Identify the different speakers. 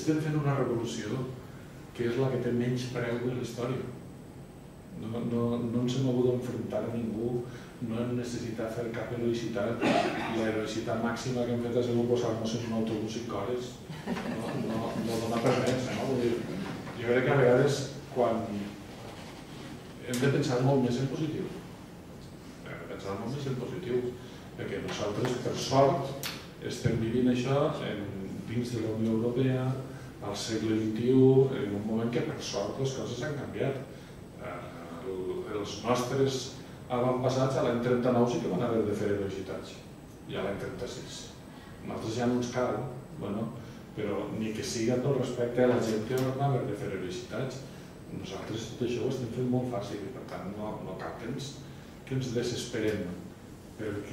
Speaker 1: estem fent una revolució que és la que té menys preu de la història. No ens hem hagut d'enfrontar a ningú, no hem necessitat fer cap heroïcitat. La heroïcitat màxima que hem fet ha sigut posar-nos en un autobús 5 hores. No dona per res. Jo crec que a vegades quan hem de pensar molt més en positiu. Perquè nosaltres, per sort, estem vivint això dins de la Unió Europea, al segle XXI, en un moment que per sort les coses han canviat. Els nostres avantpassats a l'any 39 sí que van haver de fer heroïcitats, i a l'any 36. Nosaltres ja no ens cal, però ni que siga tot respecte a la gent que van haver de fer heroïcitats. Nosaltres tot això ho estem fent molt fàcil i per tant no cal que ens desesperem, perquè